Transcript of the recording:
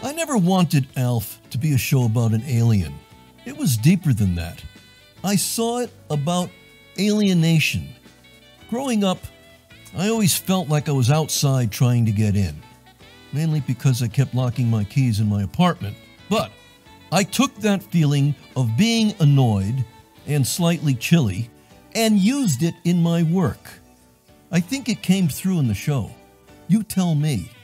I never wanted ALF to be a show about an alien. It was deeper than that. I saw it about alienation. Growing up, I always felt like I was outside trying to get in, mainly because I kept locking my keys in my apartment. But I took that feeling of being annoyed and slightly chilly and used it in my work. I think it came through in the show. You tell me.